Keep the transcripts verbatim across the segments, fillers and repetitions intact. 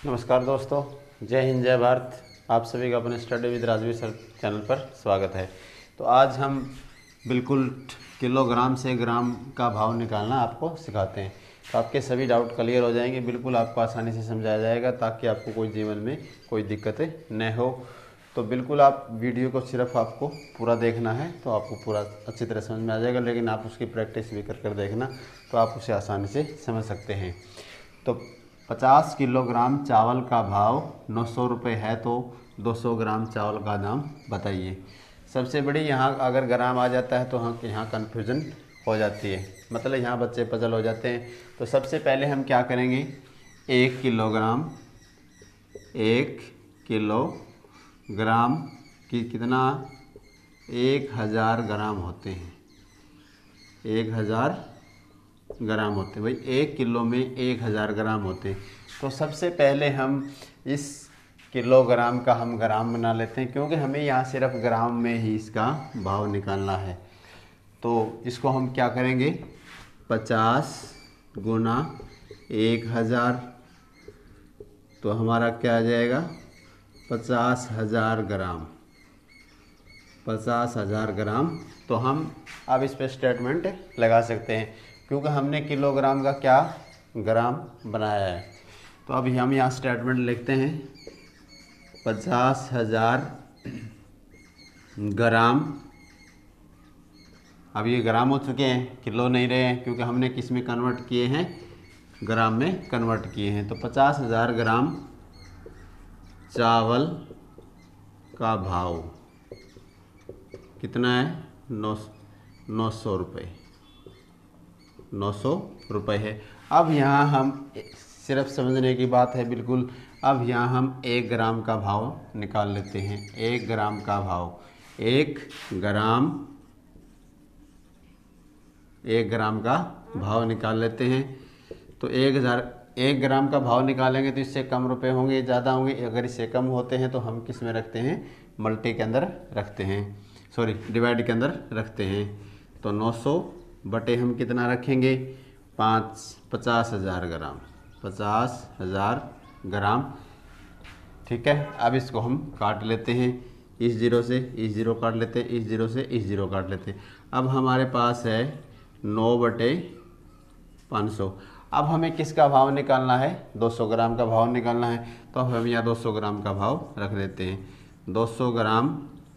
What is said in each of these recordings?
नमस्कार दोस्तों, जय हिंद जय भारत। आप सभी का अपने study with Rajveer sir channel पर स्वागत है। तो आज हम बिल्कुल किलोग्राम से ग्राम का भाव निकालना आपको सिखाते हैं। तो आपके सभी डाउट क्लियर हो जाएंगे, बिल्कुल आपको आसानी से समझाया जाएगा ताकि आपको कोई जीवन में कोई दिक्कतें न हो। तो बिल्कुल आप वीडियो को सिर्फ आपको पूरा देखना है तो आपको पूरा अच्छी तरह समझ में आ जाएगा, लेकिन आप उसकी प्रैक्टिस भी कर कर देखना तो आप उसे आसानी से समझ सकते हैं। तो पचास किलोग्राम चावल का भाव नौ सौ रुपये है तो दो सौ ग्राम चावल का दाम बताइए। सबसे बड़ी यहाँ अगर ग्राम आ जाता है तो हम यहाँ कन्फ्यूज़न हो जाती है, मतलब यहाँ बच्चे पजल हो जाते हैं। तो सबसे पहले हम क्या करेंगे, एक किलोग्राम एक किलोग्राम की कितना एक हज़ार ग्राम होते हैं, एक हज़ार ग्राम होते हैं भाई, एक किलो में एक हज़ार ग्राम होते हैं। तो सबसे पहले हम इस किलोग्राम का हम ग्राम बना लेते हैं, क्योंकि हमें यहाँ सिर्फ ग्राम में ही इसका भाव निकालना है। तो इसको हम क्या करेंगे, पचास गुना एक हज़ार, तो हमारा क्या आ जाएगा, पचास हज़ार ग्राम, पचास हज़ार ग्राम। तो हम अब इस पर स्टेटमेंट लगा सकते हैं, क्योंकि हमने किलोग्राम का क्या ग्राम बनाया है। तो अभी हम यहाँ स्टेटमेंट लिखते हैं, पचास हज़ार ग्राम। अब ये ग्राम हो चुके हैं, किलो नहीं रहे हैं, क्योंकि हमने किस में कन्वर्ट किए हैं, ग्राम में कन्वर्ट किए हैं। तो पचास हज़ार ग्राम चावल का भाव कितना है, नौ नौ सौ रुपये, नौ सौ रुपये है। अब यहाँ हम सिर्फ समझने की बात है बिल्कुल। अब यहाँ हम एक ग्राम का भाव निकाल लेते हैं। एक ग्राम का भाव, एक ग्राम एक ग्राम का भाव निकाल लेते हैं। तो एक हज़ार एक ग्राम का भाव निकालेंगे तो इससे कम रुपए होंगे, ज़्यादा होंगे। अगर इससे कम होते हैं तो हम किस में रखते हैं, मल्टी के अंदर रखते हैं, सॉरी डिवाइड के अंदर रखते हैं। तो नौ सौ बटे हम कितना रखेंगे, पाँच पचास हज़ार ग्राम, पचास हज़ार ग्राम। ठीक है, अब इसको हम काट लेते हैं, इस जीरो से इस जीरो काट लेते हैं, इस जीरो से इस जीरो काट लेते हैं। अब हमारे पास है नौ बटे पाँच सौ। अब हमें किसका भाव निकालना है, दो सौ ग्राम का भाव निकालना है। तो अब हम यहाँ दो सौ ग्राम का भाव रख देते हैं। दो सौ ग्राम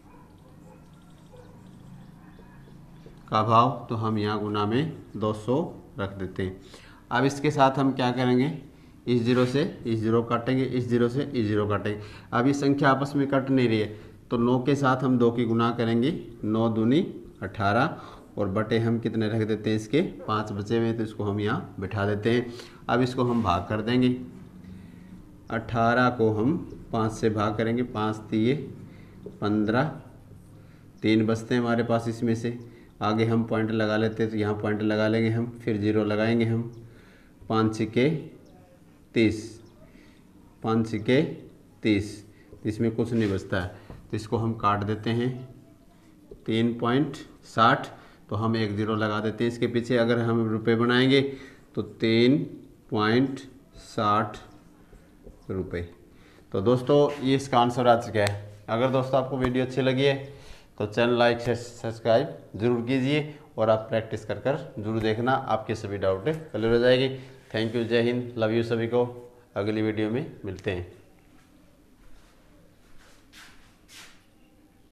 का भाव, तो हम यहाँ गुना में दो सौ रख देते हैं। अब इसके साथ हम क्या करेंगे, इस जीरो से इस जीरो काटेंगे, इस जीरो से इस जीरो काटेंगे। अब ये संख्या आपस में कट नहीं रही है, तो नौ के साथ हम दो की गुना करेंगे, नौ दूनी अठारह, और बटे हम कितने रख देते हैं, इसके पाँच बचे हुए हैं, तो इसको हम यहाँ बिठा देते हैं। अब इसको हम भाग कर देंगे, अठारह को हम पाँच से भाग करेंगे, पाँच तीय पंद्रह, तीन बचते हैं हमारे पास इसमें से। आगे हम पॉइंट लगा लेते हैं, तो यहाँ पॉइंट लगा लेंगे हम, फिर जीरो लगाएंगे हम। पाँच छिके तीस, पाँच छिके तीस, इसमें कुछ नहीं बचता है, तो इसको हम काट देते हैं। तीन पॉइंट साठ, तो हम एक जीरो लगा देते हैं इसके पीछे। अगर हम रुपए बनाएंगे तो तीन पॉइंट साठ रुपये। तो दोस्तों ये इसका आंसर आ चुका है। अगर दोस्तों आपको वीडियो अच्छी लगी है तो चैनल लाइक शेयर सब्सक्राइब जरूर कीजिए, और आप प्रैक्टिस कर कर जरूर देखना, आपके सभी डाउट क्लियर हो जाएगी। थैंक यू, जय हिंद, लव यू सभी को। अगली वीडियो में मिलते हैं।